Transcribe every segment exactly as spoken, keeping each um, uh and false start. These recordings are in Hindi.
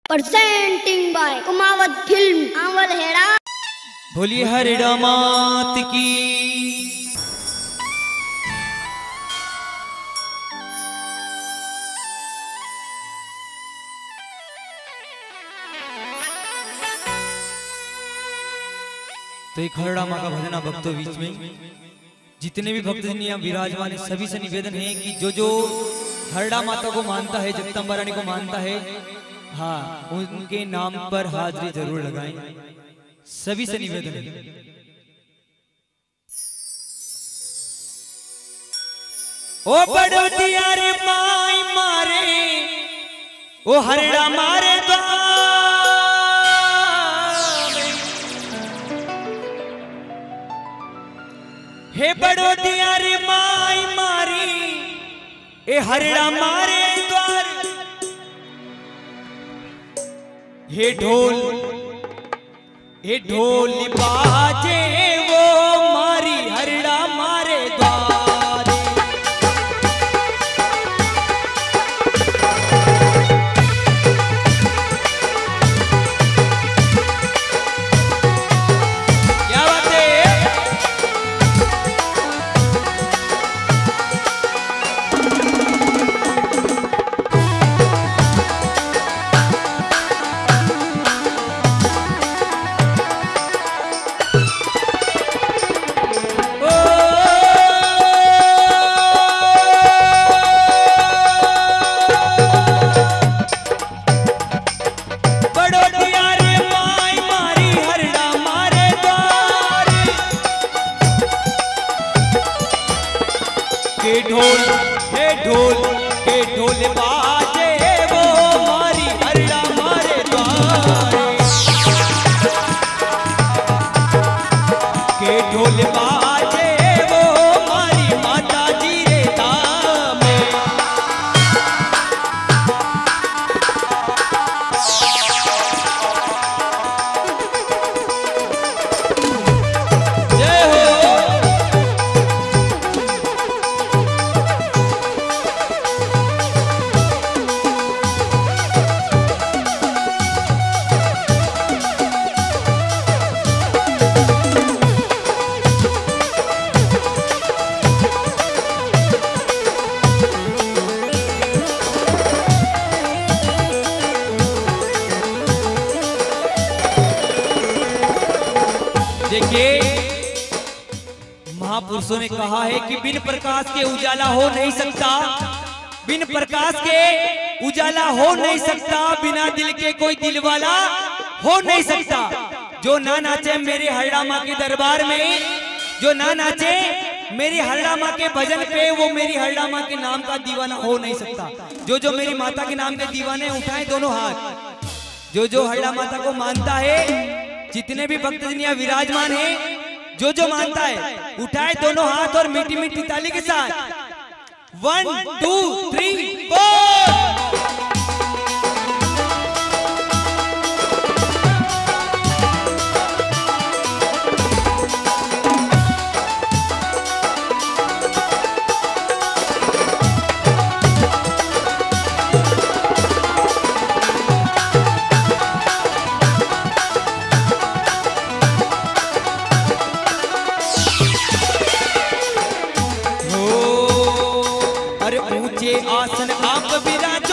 प्रेजेंटिंग बाय कुमावत फिल्म आंवल हेड़ा। बोलिए हरिड़ा मात की। तो एक हरिड़ा माँ का भजन भक्तों बीच में जितने भी भक्त यहाँ विराजमान है सभी से निवेदन है कि जो जो हरिड़ा माता को मानता है, जगदम्बा रानी को मानता है, हाँ उनके नाम पर हाजिरी जरूर लगाएं। सभी से निवेदन है। ओ बड़ोदिया रे माई मारे, ओ हरिड़ा मारे द्वार, हे बड़ोदिया रे माई मारी, ए हरिड़ा मारे द्वार, हे ढोल हे ढोल बाजे वो मारी हरिड़ा मारे द्वार। क्या बात है। के ढोल हे ढोल के ढोल बाजे वो मारी हरिड़ा मारे द्वार, के ढोल बाजे वो मारी माता जी रे धाम। जय हो। देखिए महापुरुषों ने कहा है कि बिन प्रकाश के उजाला हो नहीं सकता, बिन प्रकाश के उजाला हो नहीं सकता, बिना दिल के कोई दिल वाला हो नहीं सकता। जो ना नाचे मेरे हरिड़ा माँ के दरबार में, जो ना नाचे मेरी हरिड़ा माँ के भजन पे, वो मेरी हरिड़ा माँ के नाम का दीवाना हो नहीं सकता। जो जो मेरी माता के नाम के दीवाने उठाए दोनों हाथ। जो जो हरिड़ा माता को मानता है, जितने भी भक्त दुनिया विराजमान है, जो जो मानता है उठाए दोनों हाथ और मीठी मीठी ताली के साथ वन टू थ्री फोर। ऊंचे आसन आप विराज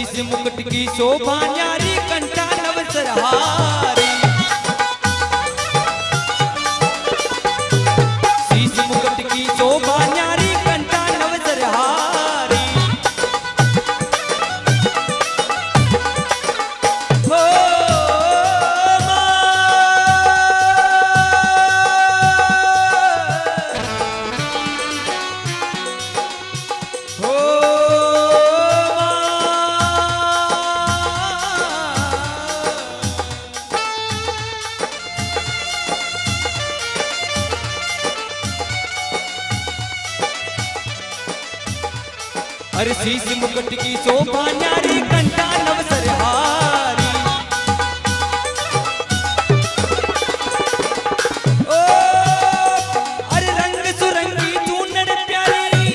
शीश मुकुट की शोभा न्यारी कंठा नव सरहारी। शीश मुकुट की शोभा न्यारी कंठा नव सरहारी। हो हर शीश मुकुट की शोभा न्यारी कंठा नव सरहारी। ओ अरे रंग सुरंगी चूनड़ प्यारी,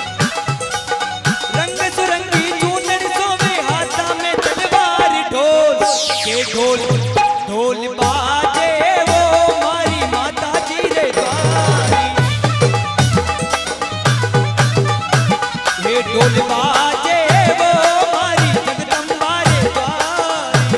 रंग सुरंगी चूनड़ सोवे हाथा में तलवार। ढोल के ढोल ढोल बाजे वो मारी माता जी रे द्वारी। हे ढोल बाजे वो मारी जगदम्बा रे द्वारी।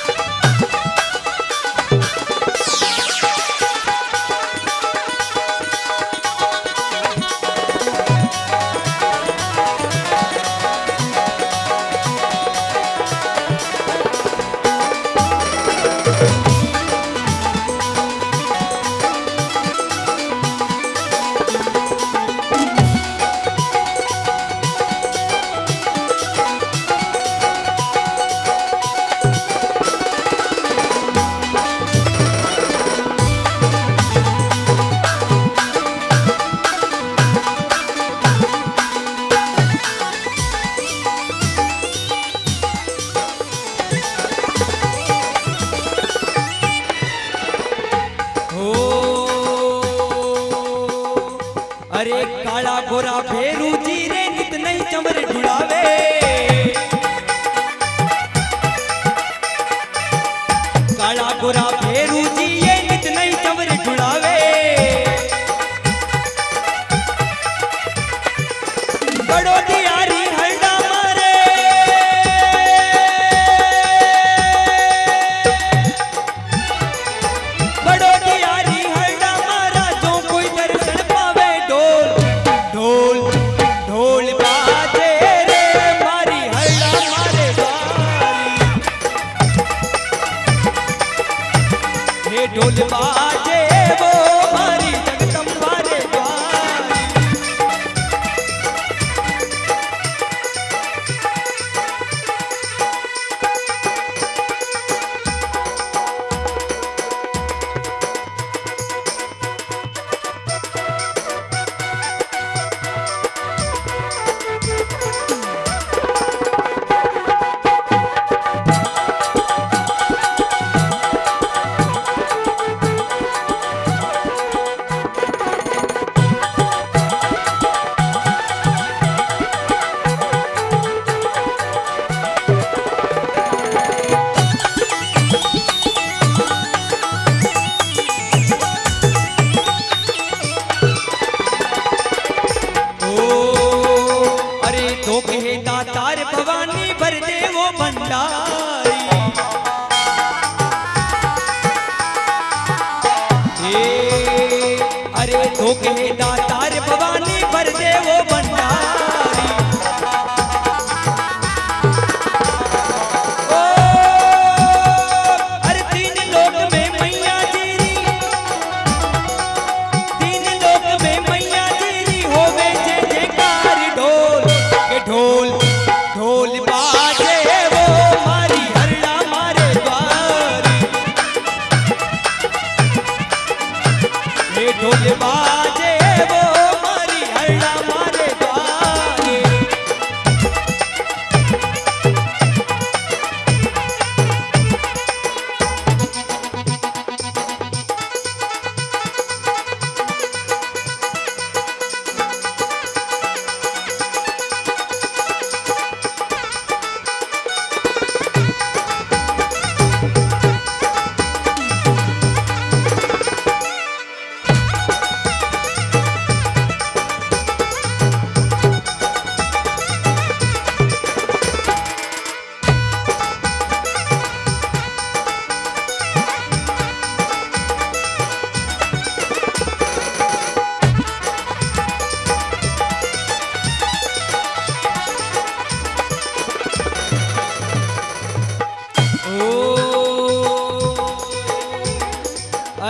अरे काला गोरा फेरू जी रे नित नहीं चमर ढुड़ावे। काला गोरा फेरू जी ये नित नहीं चमर ढुड़ावे। बड़ो दियारी हल्दा मारे, बड़ो दियारी हल्दा मारा जो कोई दर्शन पावे। ढोल ढोल ढोल बाजे रे मारी हल्ला मारे द्वारी। हे ढोल बाजे वो मारी जगदम्बा रे द्वारी। तो कहे दातार भवानी भर दे वो भंडारी। ए अरे तो कहे दातार भवानी भर दे वो भंडारी। ओ अरे तीन लोक में मैया जीरी, तीन लोक में मैया जीरी होवे जय जयकार। ढोल ढोल ढोल बाजे वो मारी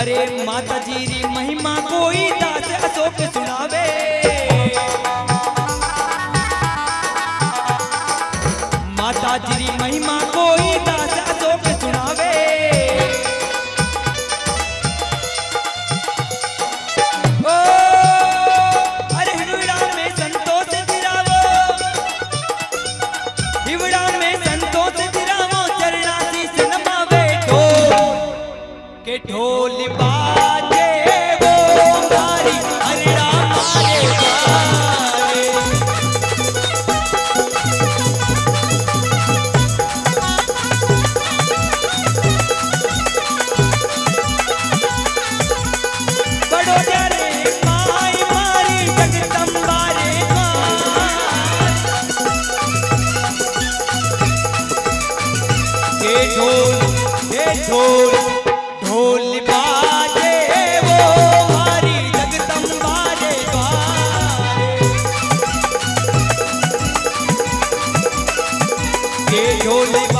अरे माता जी री महिमा कोई दास अशोक सुनावे। माता जी री महिमा कोई दास अशोक सुनावे। ओ अरे हिवड़ान में संतोष जिरावो, हिवड़ान में संतोष जिरावो, चरणा शीस नमावे। ढोल के ढोल बाजे वो मारी हरिड़ा मारे बारे। बड़ोजा रे माई मारी जगदम्बा रे मार। के ढोल के ढोल ढोल बाजे वो हमारी जगदम्बा रे द्वारे। के ढोल